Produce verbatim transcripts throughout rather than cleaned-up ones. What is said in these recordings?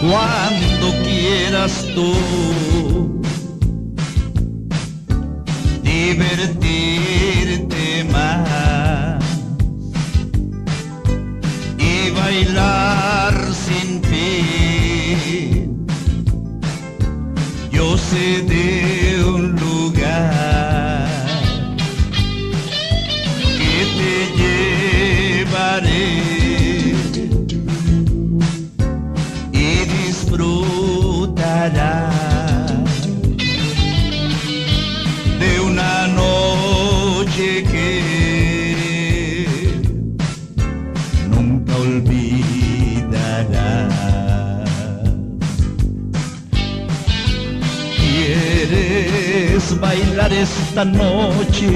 cuando quieras tú divertirte más y bailar sin fin. Yo sé de un lugar que te llevaré y disfrutarás de una noche que nunca olvidarás. ¿Quieres bailar esta noche?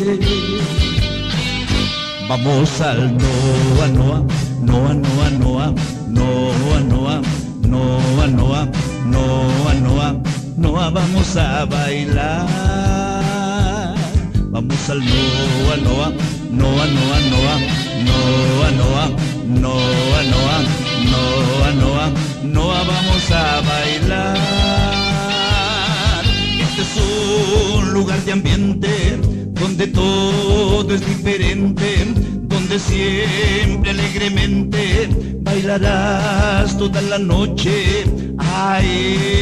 Vamos al Noa Noa, Noa Noa Noa, Noa Noa, Noa Noa, Noa Noa, Noa, vamos a bailar. Vamos al Noa Noa, Noa Noa Noa, Noa Noa, Noa Noa, Noa Noa, Noa, vamos a bailar. Este es un lugar de ambiente donde todo es diferente, donde siempre alegremente bailarás toda la noche. Ay,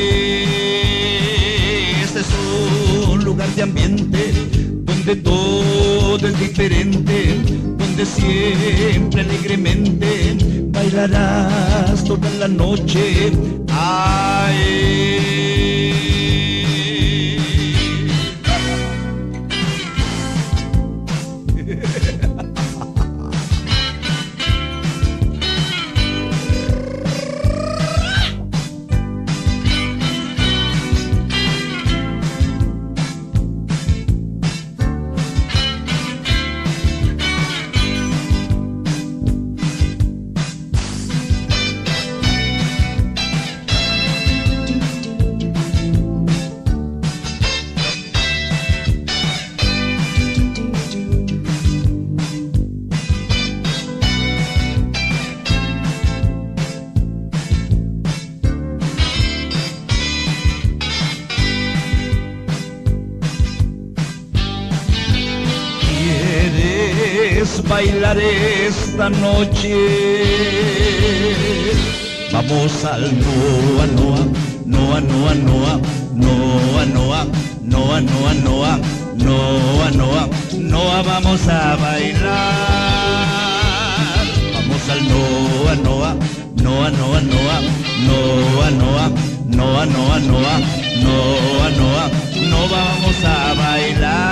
este es un lugar de ambiente donde todo es diferente, donde siempre alegremente bailarás toda la noche. Ay. Bailar esta noche, vamos al Noa Noa, Noa Noa Noa, Noa Noa, Noa Noa Noa, Noa Noa, Noa, vamos a bailar. Vamos al Noa Noa, Noa Noa Noa, Noa Noa, Noa Noa Noa, Noa Noa, Noa, vamos a bailar.